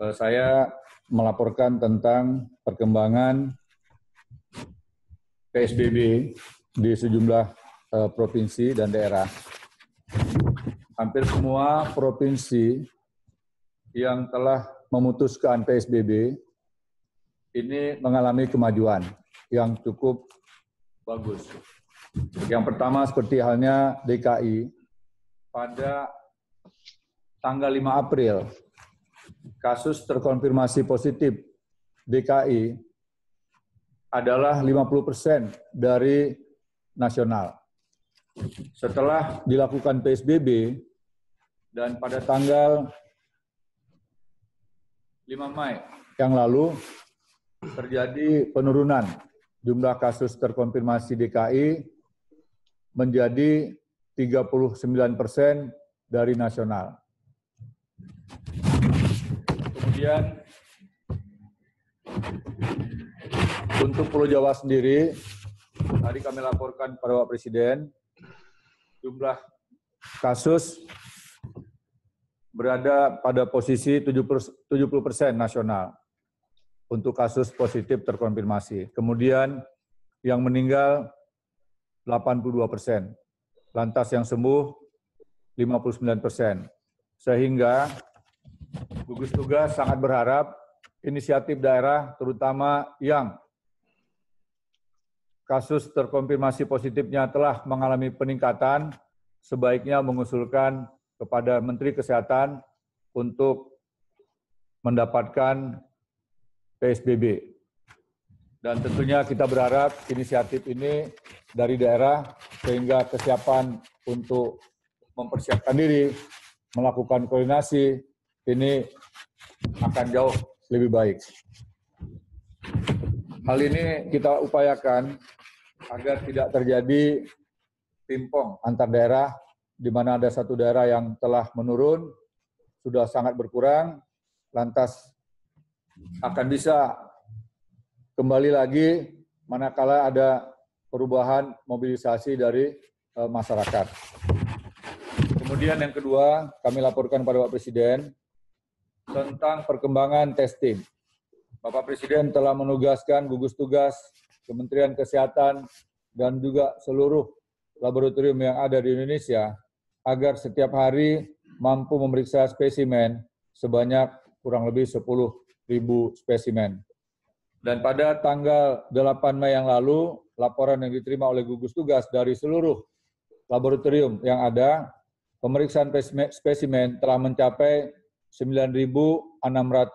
Saya melaporkan tentang perkembangan PSBB di sejumlah provinsi dan daerah. Hampir semua provinsi yang telah memutuskan PSBB ini mengalami kemajuan yang cukup bagus. Yang pertama seperti halnya DKI, pada tanggal 5 April, kasus terkonfirmasi positif DKI adalah 50% dari nasional. Setelah dilakukan PSBB dan pada tanggal 5 Mei yang lalu terjadi penurunan jumlah kasus terkonfirmasi DKI menjadi 39% dari nasional. Kemudian untuk Pulau Jawa sendiri, tadi kami laporkan kepada Bapak Presiden, jumlah kasus berada pada posisi 70% nasional untuk kasus positif terkonfirmasi. Kemudian yang meninggal 82%, lantas yang sembuh 59%. Sehingga gugus tugas sangat berharap inisiatif daerah, terutama yang kasus terkonfirmasi positifnya telah mengalami peningkatan, sebaiknya mengusulkan kepada Menteri Kesehatan untuk mendapatkan PSBB. Dan tentunya kita berharap inisiatif ini dari daerah sehingga kesiapan untuk mempersiapkan diri, melakukan koordinasi, ini akan jauh lebih baik. Hal ini kita upayakan agar tidak terjadi timpong antar daerah, di mana ada satu daerah yang telah menurun, sudah sangat berkurang, lantas akan bisa kembali lagi manakala ada perubahan mobilisasi dari masyarakat. Kemudian yang kedua, kami laporkan pada Bapak Presiden tentang perkembangan testing. Bapak Presiden telah menugaskan gugus tugas Kementerian Kesehatan dan juga seluruh laboratorium yang ada di Indonesia agar setiap hari mampu memeriksa spesimen sebanyak kurang lebih 10.000 spesimen. Dan pada tanggal 8 Mei yang lalu, laporan yang diterima oleh gugus tugas dari seluruh laboratorium yang ada, pemeriksaan spesimen telah mencapai 9.630.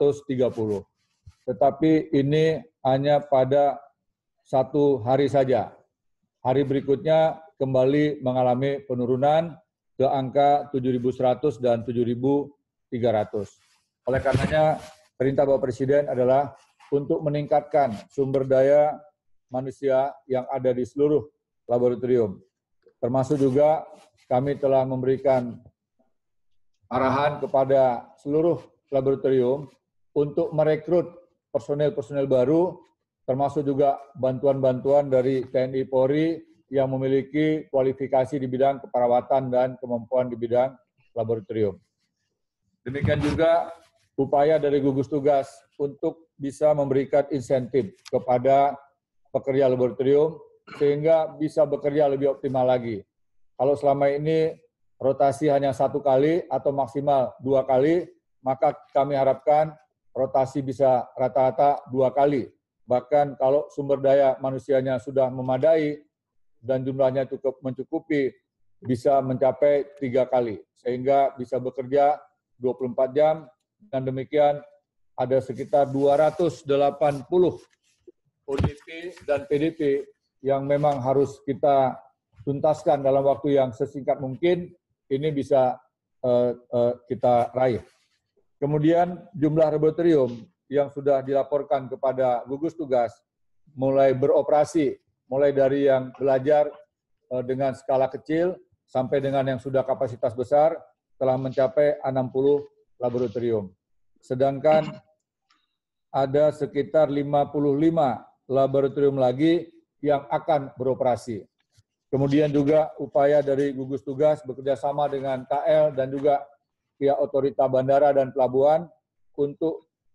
Tetapi ini hanya pada satu hari saja. Hari berikutnya kembali mengalami penurunan ke angka 7.100 dan 7.300. Oleh karenanya, perintah Bapak Presiden adalah untuk meningkatkan sumber daya manusia yang ada di seluruh laboratorium. Termasuk juga kami telah memberikan arahan kepada seluruh laboratorium untuk merekrut personel-personel baru, termasuk juga bantuan-bantuan dari TNI Polri yang memiliki kualifikasi di bidang keperawatan dan kemampuan di bidang laboratorium. Demikian juga upaya dari gugus tugas untuk bisa memberikan insentif kepada pekerja laboratorium sehingga bisa bekerja lebih optimal lagi. Kalau selama ini rotasi hanya 1 kali atau maksimal 2 kali, maka kami harapkan rotasi bisa rata-rata 2 kali. Bahkan kalau sumber daya manusianya sudah memadai dan jumlahnya cukup mencukupi, bisa mencapai 3 kali. Sehingga bisa bekerja 24 jam, dan demikian ada sekitar 280 ODP dan PDP yang memang harus kita tuntaskan dalam waktu yang sesingkat mungkin, ini bisa kita raih. Kemudian jumlah laboratorium yang sudah dilaporkan kepada gugus tugas mulai beroperasi, mulai dari yang belajar dengan skala kecil sampai dengan yang sudah kapasitas besar, telah mencapai 60 laboratorium. Sedangkan ada sekitar 55 laboratorium lagi yang akan beroperasi. Kemudian juga upaya dari gugus tugas bekerjasama dengan KL dan juga pihak otorita bandara dan pelabuhan untuk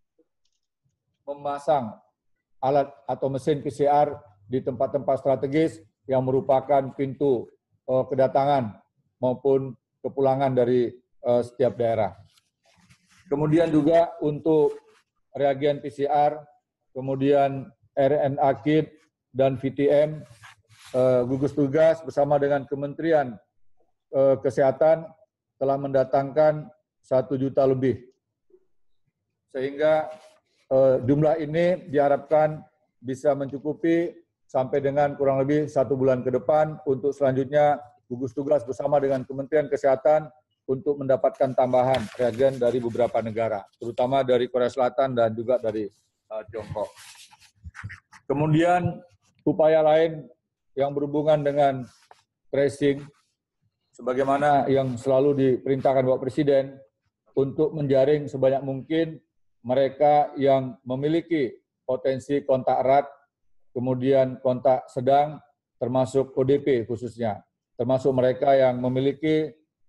memasang alat atau mesin PCR di tempat-tempat strategis yang merupakan pintu kedatangan maupun kepulangan dari setiap daerah. Kemudian juga untuk reagen PCR, kemudian RNA kit dan VTM, gugus tugas bersama dengan Kementerian Kesehatan telah mendatangkan 1 juta lebih. Sehingga jumlah ini diharapkan bisa mencukupi sampai dengan kurang lebih 1 bulan ke depan. Untuk selanjutnya gugus tugas bersama dengan Kementerian Kesehatan untuk mendapatkan tambahan reagen dari beberapa negara, terutama dari Korea Selatan dan juga dari Tiongkok. Kemudian upaya lain yang berhubungan dengan tracing, sebagaimana yang selalu diperintahkan Bapak Presiden untuk menjaring sebanyak mungkin mereka yang memiliki potensi kontak erat, kemudian kontak sedang, termasuk ODP khususnya, termasuk mereka yang memiliki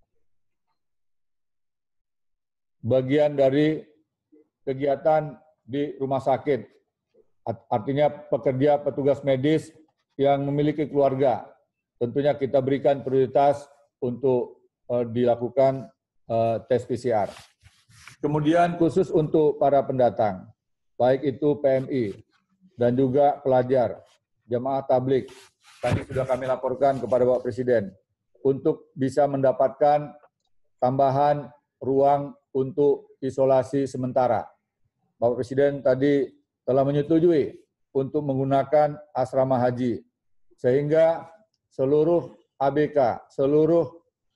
bagian dari kegiatan di rumah sakit, artinya petugas medis yang memiliki keluarga. Tentunya kita berikan prioritas untuk dilakukan tes PCR. Kemudian khusus untuk para pendatang, baik itu PMI dan juga pelajar, jamaah tablik, tadi sudah kami laporkan kepada Bapak Presiden, untuk bisa mendapatkan tambahan ruang untuk isolasi sementara. Bapak Presiden tadi telah menyetujui untuk menggunakan asrama haji, sehingga seluruh ABK, seluruh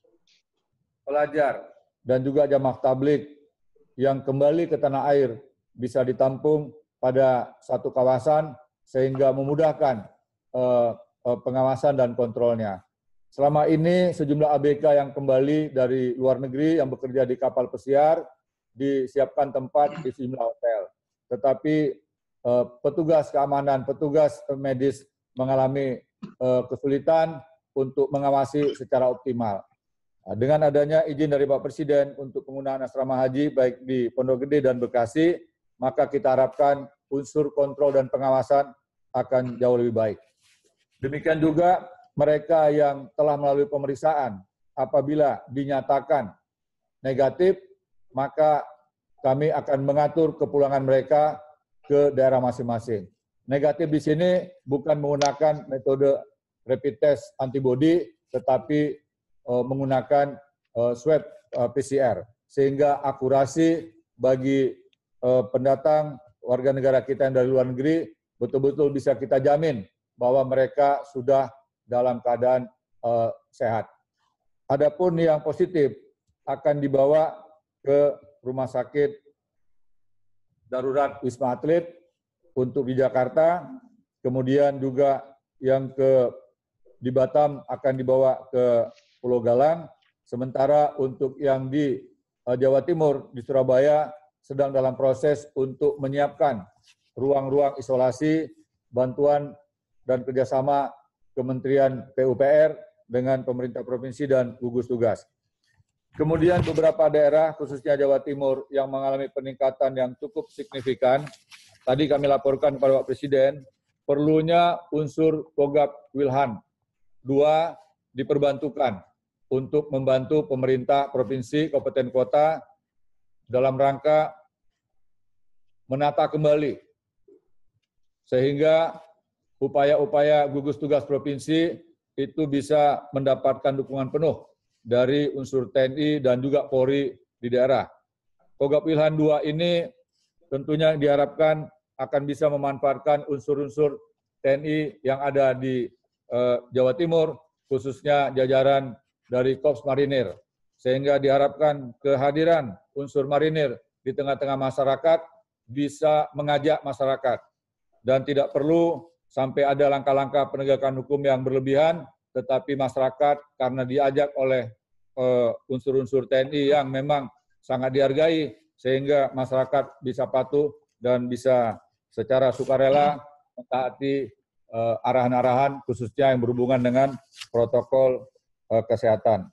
pelajar, dan juga jamaah tablik yang kembali ke tanah air bisa ditampung pada satu kawasan, sehingga memudahkan pengawasan dan kontrolnya. Selama ini sejumlah ABK yang kembali dari luar negeri yang bekerja di kapal pesiar disiapkan tempat di sejumlah hotel. Tetapi petugas keamanan, petugas medis mengalami kesulitan untuk mengawasi secara optimal. Dengan adanya izin dari Bapak Presiden untuk penggunaan asrama haji baik di Pondok Gede dan Bekasi, maka kita harapkan unsur kontrol dan pengawasan akan jauh lebih baik. Demikian juga mereka yang telah melalui pemeriksaan, apabila dinyatakan negatif, maka kami akan mengatur kepulangan mereka ke daerah masing-masing. Negatif di sini bukan menggunakan metode rapid test antibody, tetapi menggunakan swab PCR, sehingga akurasi bagi pendatang warga negara kita yang dari luar negeri betul-betul bisa kita jamin bahwa mereka sudah dalam keadaan sehat. Adapun yang positif akan dibawa ke rumah sakit darurat Wisma Atlet untuk di Jakarta, kemudian juga yang di Batam akan dibawa ke Pulau Galang, sementara untuk yang di Jawa Timur, di Surabaya, sedang dalam proses untuk menyiapkan ruang-ruang isolasi, bantuan dan kerjasama Kementerian PUPR dengan pemerintah provinsi dan gugus tugas. Kemudian beberapa daerah, khususnya Jawa Timur, yang mengalami peningkatan yang cukup signifikan. Tadi kami laporkan kepada Pak Presiden, perlunya unsur Kogab Wilhan 2 diperbantukan untuk membantu pemerintah provinsi, kabupaten kota dalam rangka menata kembali, sehingga upaya-upaya gugus tugas provinsi itu bisa mendapatkan dukungan penuh dari unsur TNI dan juga Polri di daerah. Kogab Wilhan 2 ini tentunya diharapkan akan bisa memanfaatkan unsur-unsur TNI yang ada di Jawa Timur, khususnya jajaran dari Korps Marinir, sehingga diharapkan kehadiran unsur marinir di tengah-tengah masyarakat bisa mengajak masyarakat, dan tidak perlu sampai ada langkah-langkah penegakan hukum yang berlebihan, tetapi masyarakat karena diajak oleh unsur-unsur TNI yang memang sangat dihargai, sehingga masyarakat bisa patuh dan bisa secara sukarela mentaati arahan-arahan khususnya yang berhubungan dengan protokol kesehatan.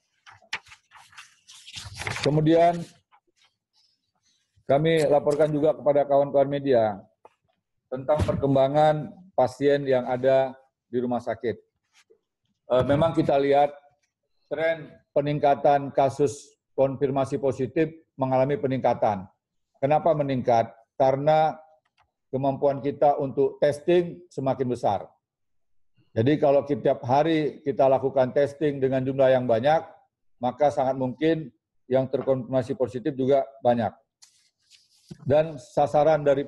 Kemudian kami laporkan juga kepada kawan-kawan media tentang perkembangan pasien yang ada di rumah sakit. Memang kita lihat tren peningkatan kasus konfirmasi positif mengalami peningkatan. Kenapa meningkat? Karena kemampuan kita untuk testing semakin besar. Jadi kalau setiap hari kita lakukan testing dengan jumlah yang banyak, maka sangat mungkin yang terkonfirmasi positif juga banyak. Dan sasaran dari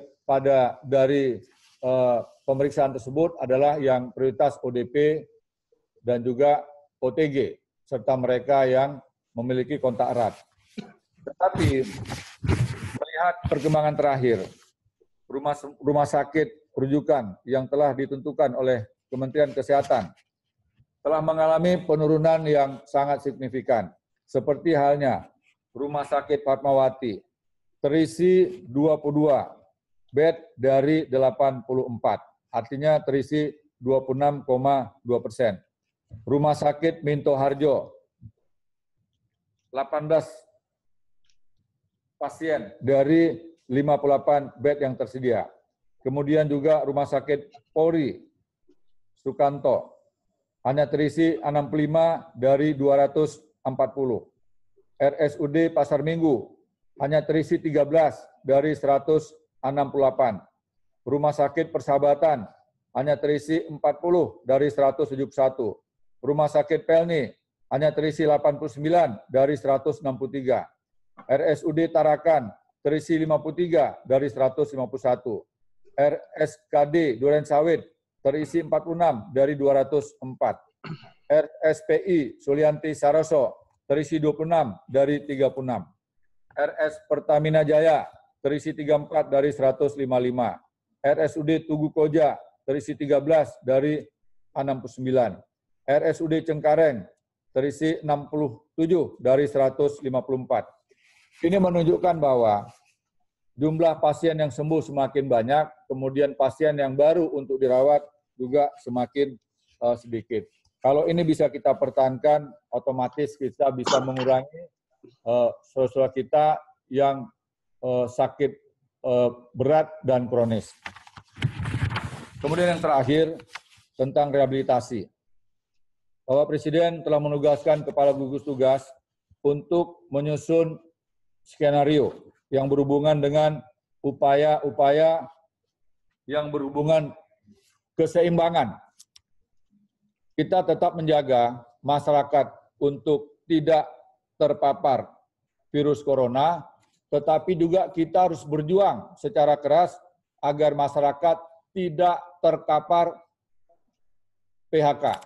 pemeriksaan tersebut adalah yang prioritas ODP dan juga OTG, serta mereka yang memiliki kontak erat. Tetapi melihat perkembangan terakhir, rumah sakit rujukan yang telah ditentukan oleh Kementerian Kesehatan telah mengalami penurunan yang sangat signifikan. Seperti halnya Rumah Sakit Fatmawati, terisi 22 bed dari 84, artinya terisi 26,2%. Rumah Sakit Minto Harjo, 18 pasien dari 58 bed yang tersedia. Kemudian juga Rumah Sakit Polri Sukanto, hanya terisi 65 dari 240. RSUD Pasar Minggu, hanya terisi 13 dari 168. Rumah Sakit Persahabatan, hanya terisi 40 dari 171. Rumah Sakit Pelni, hanya terisi 89 dari 163. RSUD Tarakan, terisi 53 dari 151. RSKD Durensawit, terisi 46 dari 204. RSPI Sulianti Saroso, terisi 26 dari 36. RS Pertamina Jaya, terisi 34 dari 155. RSUD Tugu Koja, terisi 13 dari 69. RSUD Cengkareng, terisi 67 dari 154. Ini menunjukkan bahwa jumlah pasien yang sembuh semakin banyak, kemudian pasien yang baru untuk dirawat juga semakin sedikit. Kalau ini bisa kita pertahankan, otomatis kita bisa mengurangi saudara kita yang sakit berat dan kronis. Kemudian yang terakhir, tentang rehabilitasi. Bapak Presiden telah menugaskan kepala gugus tugas untuk menyusun skenario yang berhubungan dengan upaya-upaya yang berhubungan keseimbangan. Kita tetap menjaga masyarakat untuk tidak terpapar virus corona, tetapi juga kita harus berjuang secara keras agar masyarakat tidak terpapar PHK.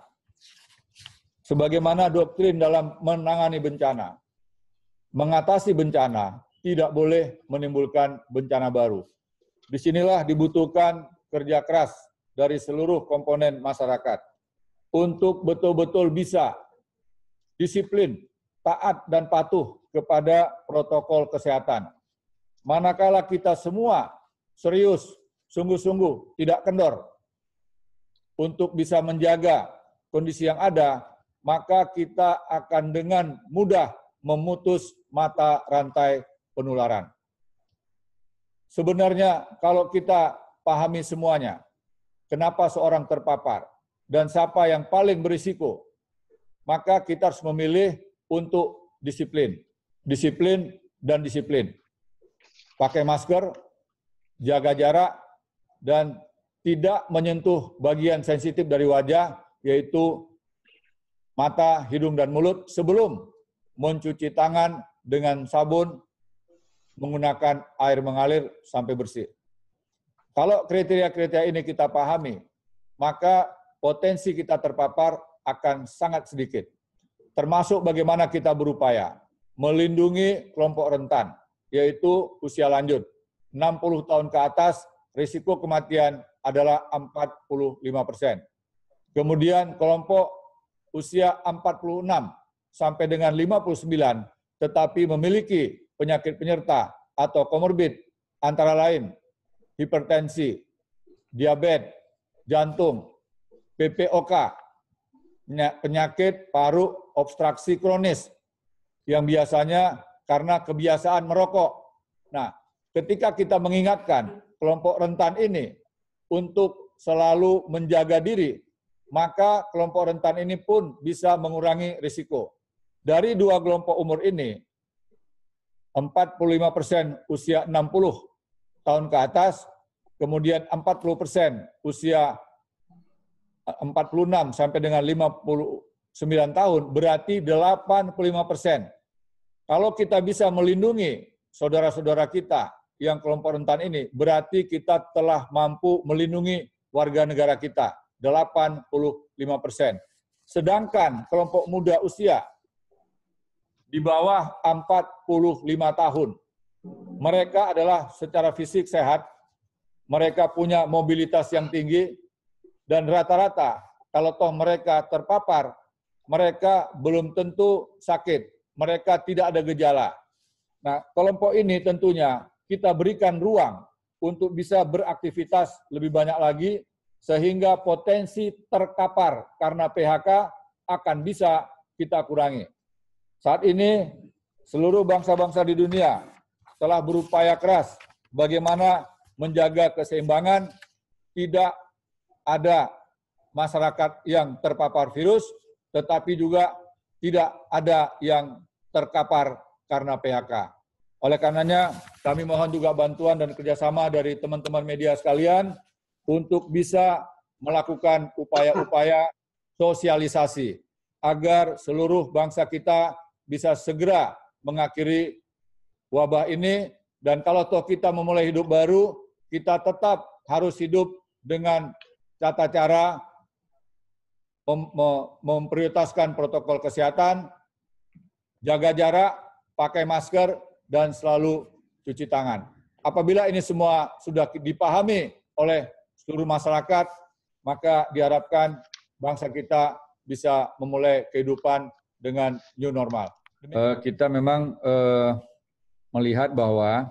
Sebagaimana doktrin dalam menangani bencana, mengatasi bencana tidak boleh menimbulkan bencana baru. Disinilah dibutuhkan kerja keras dari seluruh komponen masyarakat untuk betul-betul bisa disiplin, taat, dan patuh kepada protokol kesehatan. Manakala kita semua serius, sungguh-sungguh, tidak kendor untuk bisa menjaga kondisi yang ada, maka kita akan dengan mudah memutus mata rantai penularan. Sebenarnya kalau kita pahami semuanya, kenapa seorang terpapar dan siapa yang paling berisiko, maka kita harus memilih untuk disiplin. Disiplin dan disiplin. Pakai masker, jaga jarak, dan tidak menyentuh bagian sensitif dari wajah, yaitu mata, hidung, dan mulut sebelum mencuci tangan dengan sabun, menggunakan air mengalir sampai bersih. Kalau kriteria-kriteria ini kita pahami, maka potensi kita terpapar akan sangat sedikit. Termasuk bagaimana kita berupaya melindungi kelompok rentan, yaitu usia lanjut. 60 tahun ke atas, risiko kematian adalah 45%. Kemudian kelompok usia 46 sampai dengan 59, tetapi memiliki penyakit penyerta atau komorbid, antara lain hipertensi, diabetes, jantung, PPOK, penyakit paru obstruksi kronis, yang biasanya karena kebiasaan merokok. Nah, ketika kita mengingatkan kelompok rentan ini untuk selalu menjaga diri, maka kelompok rentan ini pun bisa mengurangi risiko. Dari dua kelompok umur ini, 45% usia 60 tahun ke atas, kemudian 40% usia 46 sampai dengan 59 tahun, berarti 85%. Kalau kita bisa melindungi saudara-saudara kita yang kelompok rentan ini, berarti kita telah mampu melindungi warga negara kita, 85%. Sedangkan kelompok muda usia di bawah 45 tahun, mereka adalah secara fisik sehat, mereka punya mobilitas yang tinggi, dan rata-rata kalau toh mereka terpapar, mereka belum tentu sakit, mereka tidak ada gejala. Nah, kelompok ini tentunya kita berikan ruang untuk bisa beraktivitas lebih banyak lagi, sehingga potensi terkapar karena PHK akan bisa kita kurangi. Saat ini, seluruh bangsa-bangsa di dunia telah berupaya keras bagaimana menjaga keseimbangan, tidak ada masyarakat yang terpapar virus, tetapi juga tidak ada yang terkapar karena PHK. Oleh karenanya, kami mohon juga bantuan dan kerjasama dari teman-teman media sekalian untuk bisa melakukan upaya-upaya sosialisasi agar seluruh bangsa kita bisa segera mengakhiri wabah ini, dan kalau toh kita memulai hidup baru, kita tetap harus hidup dengan tata cara memprioritaskan protokol kesehatan, jaga jarak, pakai masker, dan selalu cuci tangan. Apabila ini semua sudah dipahami oleh seluruh masyarakat, maka diharapkan bangsa kita bisa memulai kehidupan dengan new normal. Kita memang melihat bahwa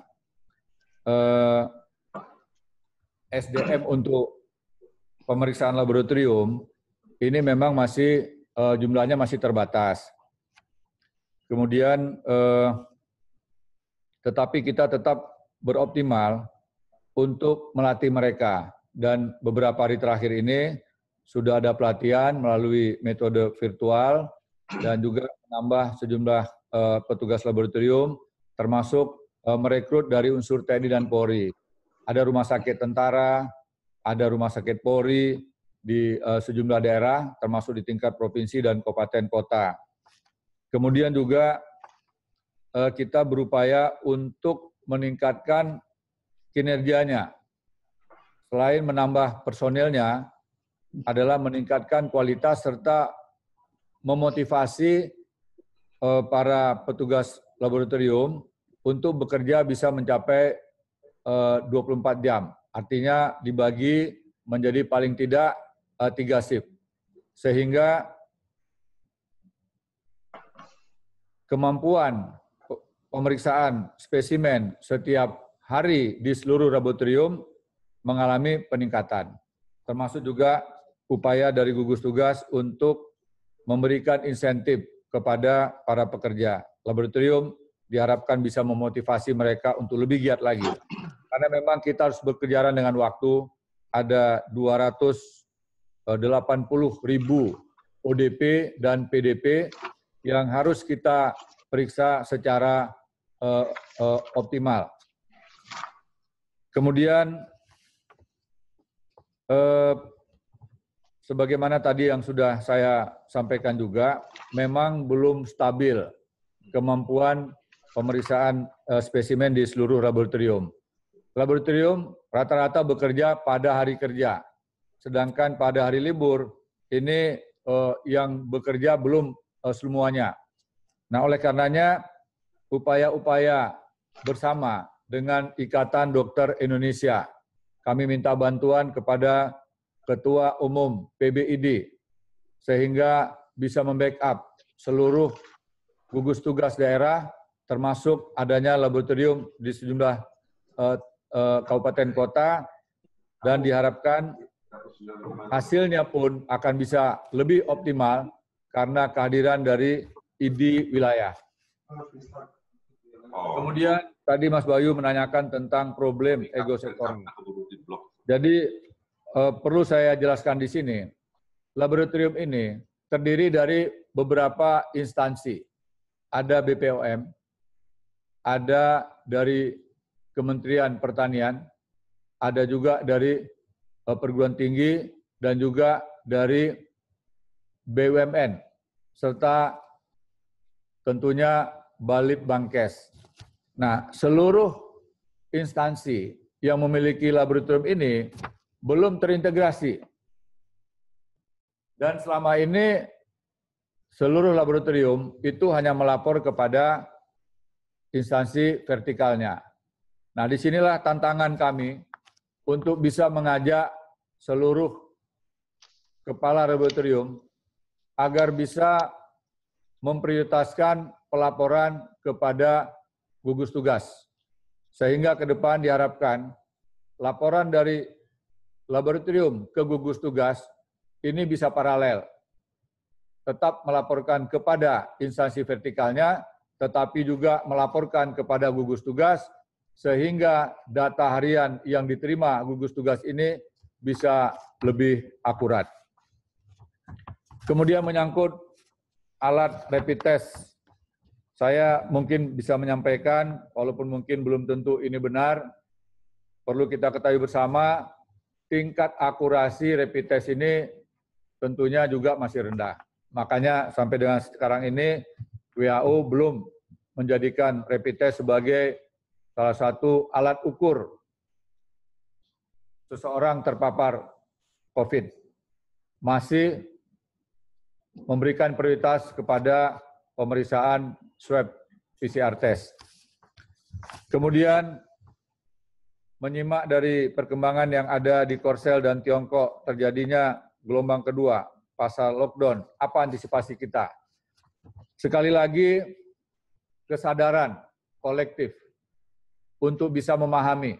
SDM untuk pemeriksaan laboratorium ini memang masih jumlahnya masih terbatas. Kemudian tetapi kita tetap beroptimal untuk melatih mereka, dan beberapa hari terakhir ini sudah ada pelatihan melalui metode virtual dan juga menambah sejumlah petugas laboratorium, termasuk merekrut dari unsur TNI dan Polri. Ada rumah sakit tentara, ada rumah sakit Polri di sejumlah daerah, termasuk di tingkat provinsi dan kabupaten kota. Kemudian juga kita berupaya untuk meningkatkan kinerjanya. Selain menambah personilnya, adalah meningkatkan kualitas serta memotivasi para petugas laboratorium untuk bekerja bisa mencapai 24 jam. Artinya dibagi menjadi paling tidak 3 shift. Sehingga kemampuan pemeriksaan spesimen setiap hari di seluruh laboratorium mengalami peningkatan. Termasuk juga upaya dari gugus tugas untuk memberikan insentif kepada para pekerja. Laboratorium diharapkan bisa memotivasi mereka untuk lebih giat lagi. Karena memang kita harus berkejaran dengan waktu, ada 280.000 ODP dan PDP yang harus kita periksa secara optimal. Kemudian, sebagaimana tadi yang sudah saya sampaikan juga, memang belum stabil kemampuan pemeriksaan spesimen di seluruh laboratorium. Laboratorium rata-rata bekerja pada hari kerja, sedangkan pada hari libur ini yang bekerja belum semuanya. Nah, oleh karenanya upaya-upaya bersama dengan Ikatan Dokter Indonesia, kami minta bantuan kepada Ketua Umum PBID sehingga bisa membackup seluruh gugus tugas daerah, termasuk adanya laboratorium di sejumlah kabupaten kota, dan diharapkan hasilnya pun akan bisa lebih optimal karena kehadiran dari ID wilayah. Kemudian tadi Mas Bayu menanyakan tentang problem ego sektor. Jadi perlu saya jelaskan di sini, laboratorium ini terdiri dari beberapa instansi. Ada BPOM, ada dari Kementerian Pertanian, ada juga dari perguruan tinggi, dan juga dari BUMN, serta tentunya Balitbangkes. Nah, seluruh instansi yang memiliki laboratorium ini belum terintegrasi. Dan selama ini seluruh laboratorium itu hanya melapor kepada instansi vertikalnya. Nah, disinilah tantangan kami untuk bisa mengajak seluruh kepala laboratorium agar bisa memprioritaskan pelaporan kepada gugus tugas. Sehingga ke depan diharapkan laporan dari laboratorium ke gugus tugas ini bisa paralel. Tetap melaporkan kepada instansi vertikalnya, tetapi juga melaporkan kepada gugus tugas, sehingga data harian yang diterima gugus tugas ini bisa lebih akurat. Kemudian menyangkut alat rapid test, saya mungkin bisa menyampaikan, walaupun mungkin belum tentu ini benar, perlu kita ketahui bersama, tingkat akurasi rapid test ini tentunya juga masih rendah. Makanya sampai dengan sekarang ini, WHO belum menjadikan rapid test sebagai salah satu alat ukur seseorang terpapar COVID. Masih memberikan prioritas kepada pemeriksaan swab PCR test. Kemudian menyimak dari perkembangan yang ada di Korsel dan Tiongkok terjadinya gelombang kedua, pasal lockdown, apa antisipasi kita? Sekali lagi, kesadaran kolektif untuk bisa memahami.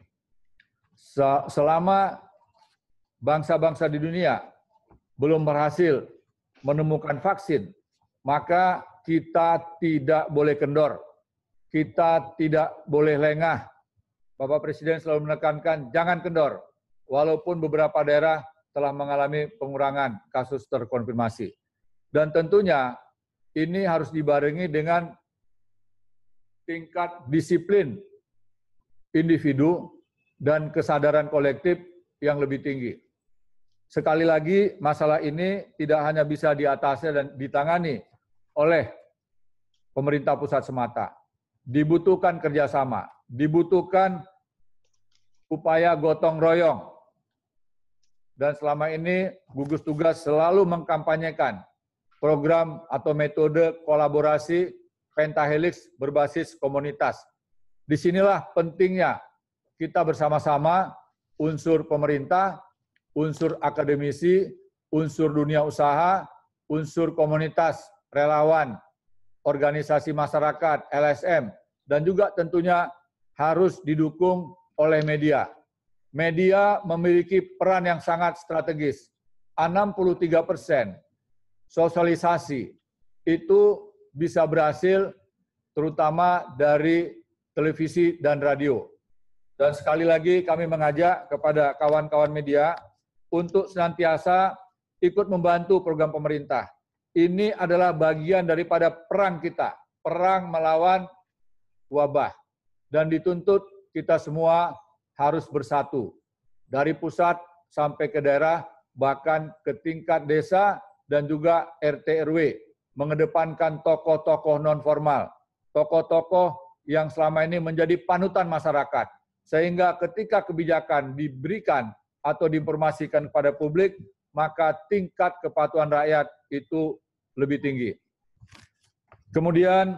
Selama bangsa-bangsa di dunia belum berhasil menemukan vaksin, maka kita tidak boleh kendor, kita tidak boleh lengah. Bapak Presiden selalu menekankan, jangan kendor, walaupun beberapa daerah telah mengalami pengurangan kasus terkonfirmasi. Dan tentunya ini harus dibarengi dengan tingkat disiplin individu dan kesadaran kolektif yang lebih tinggi. Sekali lagi, masalah ini tidak hanya bisa diatasi dan ditangani oleh pemerintah pusat semata. Dibutuhkan kerjasama, dibutuhkan upaya gotong royong. Dan selama ini gugus tugas selalu mengkampanyekan program atau metode kolaborasi pentahelix berbasis komunitas. Disinilah pentingnya kita bersama-sama, unsur pemerintah, unsur akademisi, unsur dunia usaha, unsur komunitas, relawan, organisasi masyarakat, LSM, dan juga tentunya harus didukung oleh media. Media memiliki peran yang sangat strategis. 63% sosialisasi itu bisa berhasil terutama dari televisi dan radio. Dan sekali lagi kami mengajak kepada kawan-kawan media untuk senantiasa ikut membantu program pemerintah. Ini adalah bagian daripada perang kita, perang melawan wabah. Dan dituntut kita semua harus bersatu. Dari pusat sampai ke daerah, bahkan ke tingkat desa dan juga RT RW, mengedepankan tokoh-tokoh non-formal, tokoh-tokoh yang selama ini menjadi panutan masyarakat. Sehingga ketika kebijakan diberikan atau diinformasikan kepada publik, maka tingkat kepatuhan rakyat itu lebih tinggi. Kemudian,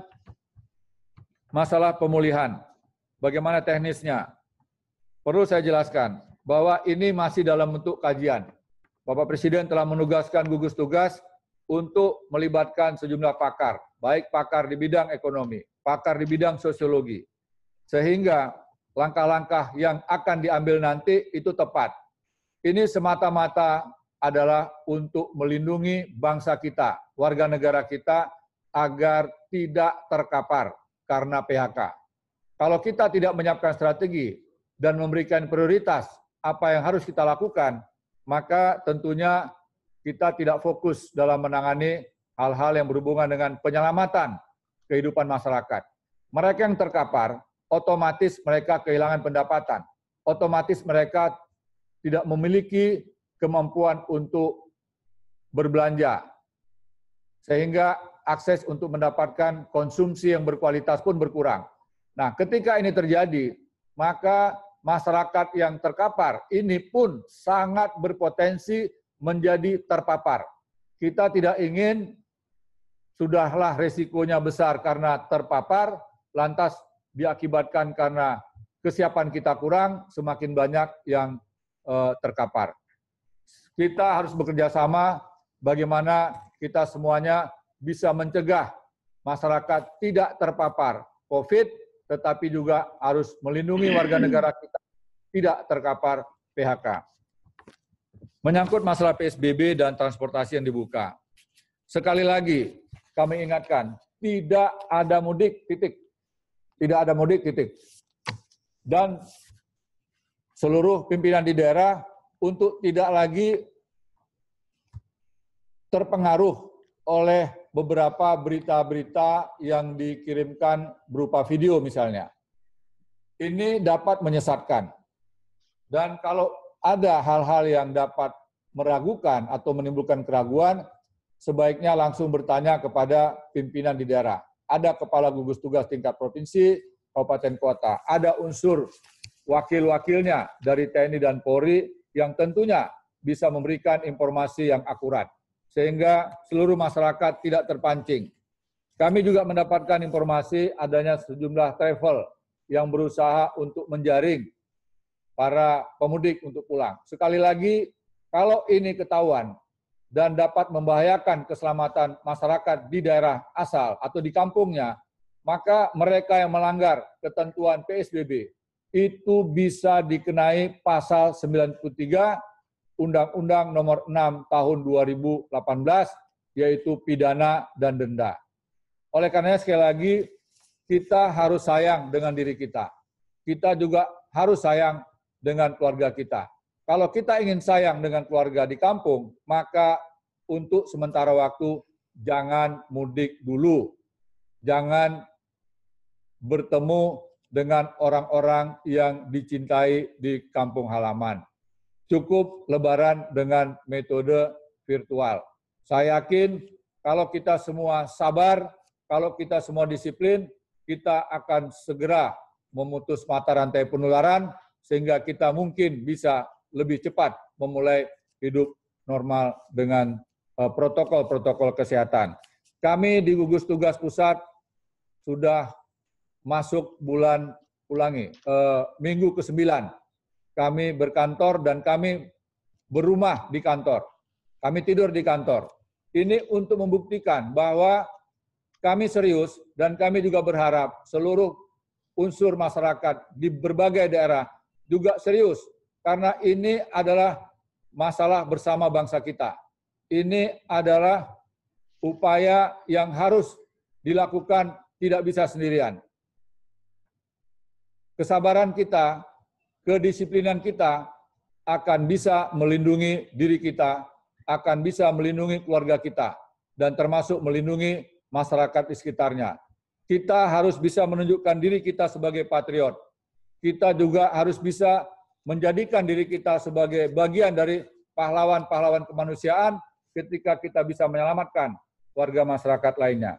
masalah pemulihan. Bagaimana teknisnya? Perlu saya jelaskan bahwa ini masih dalam bentuk kajian. Bapak Presiden telah menugaskan gugus tugas untuk melibatkan sejumlah pakar, baik pakar di bidang ekonomi, pakar di bidang sosiologi, sehingga langkah-langkah yang akan diambil nanti itu tepat. Ini semata-mata adalah untuk melindungi bangsa kita, warga negara kita, agar tidak terkapar karena PHK. Kalau kita tidak menyiapkan strategi dan memberikan prioritas apa yang harus kita lakukan, maka tentunya kita tidak fokus dalam menangani hal-hal yang berhubungan dengan penyelamatan kehidupan masyarakat. Mereka yang terkapar, otomatis mereka kehilangan pendapatan, otomatis mereka tidak memiliki kemampuan untuk berbelanja, sehingga akses untuk mendapatkan konsumsi yang berkualitas pun berkurang. Nah, ketika ini terjadi, maka masyarakat yang terkapar ini pun sangat berpotensi menjadi terpapar. Kita tidak ingin sudahlah resikonya besar karena terpapar, lantas diakibatkan karena kesiapan kita kurang, semakin banyak yang terkapar. Kita harus bekerja sama bagaimana kita semuanya bisa mencegah masyarakat tidak terpapar COVID, tetapi juga harus melindungi warga negara kita tidak terkapar PHK. Menyangkut masalah PSBB dan transportasi yang dibuka. Sekali lagi, kami ingatkan, tidak ada mudik, titik. Tidak ada mudik, titik. Dan seluruh pimpinan di daerah untuk tidak lagi terpengaruh oleh beberapa berita-berita yang dikirimkan berupa video misalnya. Ini dapat menyesatkan. Dan kalau ada hal-hal yang dapat meragukan atau menimbulkan keraguan, sebaiknya langsung bertanya kepada pimpinan di daerah. Ada kepala gugus tugas tingkat provinsi, kabupaten kota, ada unsur wakil-wakilnya dari TNI dan Polri yang tentunya bisa memberikan informasi yang akurat, sehingga seluruh masyarakat tidak terpancing. Kami juga mendapatkan informasi adanya sejumlah travel yang berusaha untuk menjaring para pemudik untuk pulang. Sekali lagi, kalau ini ketahuan dan dapat membahayakan keselamatan masyarakat di daerah asal atau di kampungnya, maka mereka yang melanggar ketentuan PSBB itu bisa dikenai pasal 93 Undang-Undang Nomor 6 Tahun 2018, yaitu pidana dan denda. Oleh karenanya sekali lagi, kita harus sayang dengan diri kita. Kita juga harus sayang dengan keluarga kita. Kalau kita ingin sayang dengan keluarga di kampung, maka untuk sementara waktu jangan mudik dulu. Jangan bertemu dengan orang-orang yang dicintai di kampung halaman. Cukup lebaran dengan metode virtual. Saya yakin kalau kita semua sabar, kalau kita semua disiplin, kita akan segera memutus mata rantai penularan, sehingga kita mungkin bisa lebih cepat memulai hidup normal dengan protokol-protokol kesehatan. Kami di gugus tugas pusat sudah masuk bulan minggu ke-9. Kami berkantor dan kami berumah di kantor. Kami tidur di kantor. Ini untuk membuktikan bahwa kami serius dan kami juga berharap seluruh unsur masyarakat di berbagai daerah juga serius. Karena ini adalah masalah bersama bangsa kita. Ini adalah upaya yang harus dilakukan tidak bisa sendirian. Kesabaran kita, kedisiplinan kita akan bisa melindungi diri kita, akan bisa melindungi keluarga kita, dan termasuk melindungi masyarakat di sekitarnya. Kita harus bisa menunjukkan diri kita sebagai patriot. Kita juga harus bisa menjadikan diri kita sebagai bagian dari pahlawan-pahlawan kemanusiaan ketika kita bisa menyelamatkan warga masyarakat lainnya.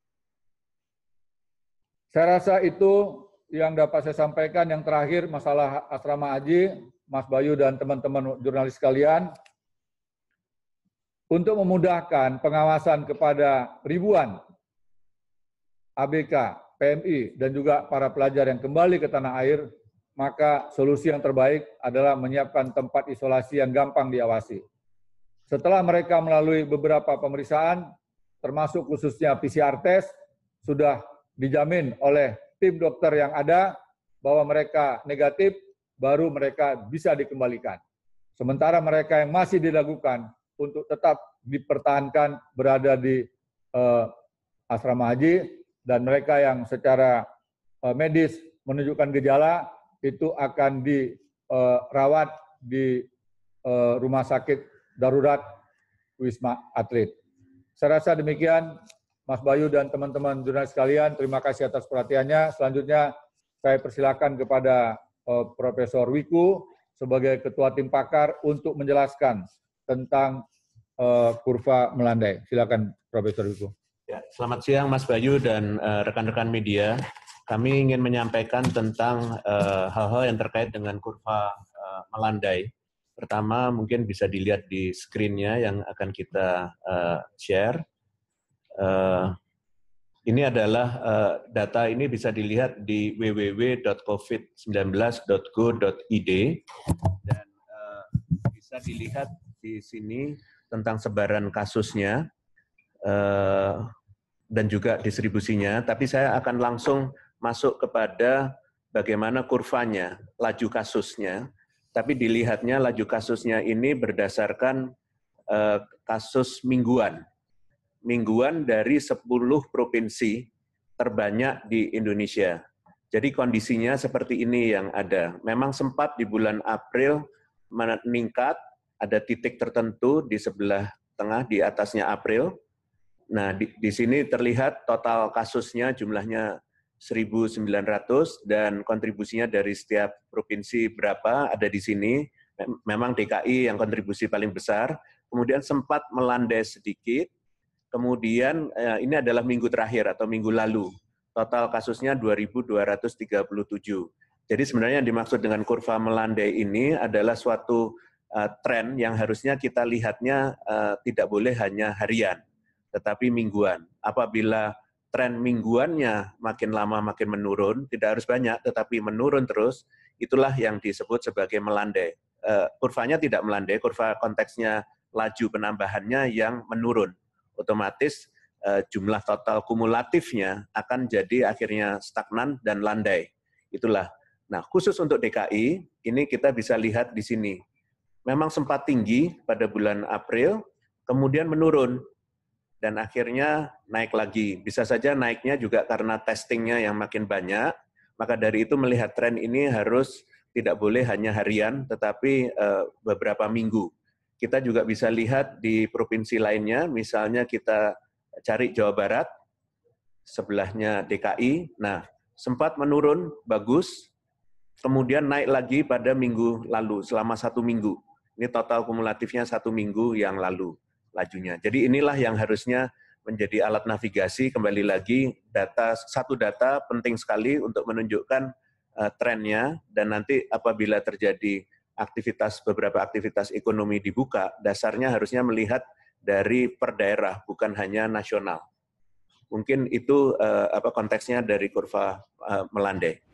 Saya rasa itu yang dapat saya sampaikan. Yang terakhir, masalah asrama haji, Mas Bayu dan teman-teman jurnalis sekalian, untuk memudahkan pengawasan kepada ribuan ABK, PMI, dan juga para pelajar yang kembali ke tanah air, maka solusi yang terbaik adalah menyiapkan tempat isolasi yang gampang diawasi. Setelah mereka melalui beberapa pemeriksaan, termasuk khususnya PCR test, sudah dijamin oleh tim dokter yang ada bahwa mereka negatif, baru mereka bisa dikembalikan. Sementara mereka yang masih dilakukan untuk tetap dipertahankan berada di asrama haji, dan mereka yang secara medis menunjukkan gejala itu akan dirawat di rumah sakit darurat Wisma Atlet. Saya rasa demikian, Mas Bayu dan teman-teman jurnalis sekalian, terima kasih atas perhatiannya. Selanjutnya saya persilakan kepada Profesor Wiku sebagai Ketua Tim Pakar untuk menjelaskan tentang kurva melandai. Silakan Profesor Wiku. Ya, selamat siang Mas Bayu dan rekan-rekan media. Kami ingin menyampaikan tentang hal-hal yang terkait dengan kurva melandai. Pertama, mungkin bisa dilihat di screen-nya yang akan kita share. Ini adalah data ini bisa dilihat di www.covid19.go.id dan bisa dilihat di sini tentang sebaran kasusnya dan juga distribusinya. Tapi saya akan langsung masuk kepada bagaimana kurvanya, laju kasusnya. Tapi dilihatnya laju kasusnya ini berdasarkan kasus mingguan. Mingguan dari 10 provinsi terbanyak di Indonesia. Jadi kondisinya seperti ini yang ada. Memang sempat di bulan April meningkat, ada titik tertentu di sebelah tengah di atasnya April. Nah, di sini terlihat total kasusnya jumlahnya 1.900 dan kontribusinya dari setiap provinsi berapa ada di sini. Memang DKI yang kontribusi paling besar. Kemudian sempat melandai sedikit. Kemudian ini adalah minggu terakhir atau minggu lalu. Total kasusnya 2.237. Jadi sebenarnya yang dimaksud dengan kurva melandai ini adalah suatu tren yang harusnya kita lihatnya tidak boleh hanya harian, tetapi mingguan. Apabila tren mingguannya makin lama makin menurun, tidak harus banyak, tetapi menurun terus, itulah yang disebut sebagai melandai. Kurvanya tidak melandai, kurva konteksnya laju penambahannya yang menurun. Otomatis jumlah total kumulatifnya akan jadi akhirnya stagnan dan landai. Itulah. Nah, khusus untuk DKI, ini kita bisa lihat di sini. Memang sempat tinggi pada bulan April, kemudian menurun. Dan akhirnya naik lagi. Bisa saja naiknya juga karena testingnya yang makin banyak, maka dari itu melihat tren ini harus tidak boleh hanya harian, tetapi beberapa minggu. Kita juga bisa lihat di provinsi lainnya, misalnya kita cari Jawa Barat, sebelahnya DKI, nah sempat menurun, bagus, kemudian naik lagi pada minggu lalu, selama 1 minggu. Ini total kumulatifnya 1 minggu yang lalu. Lajunya. Jadi inilah yang harusnya menjadi alat navigasi, kembali lagi satu data penting sekali untuk menunjukkan trennya, dan nanti apabila terjadi beberapa aktivitas ekonomi dibuka, dasarnya harusnya melihat dari per daerah, bukan hanya nasional. Mungkin itu konteksnya dari kurva melandai.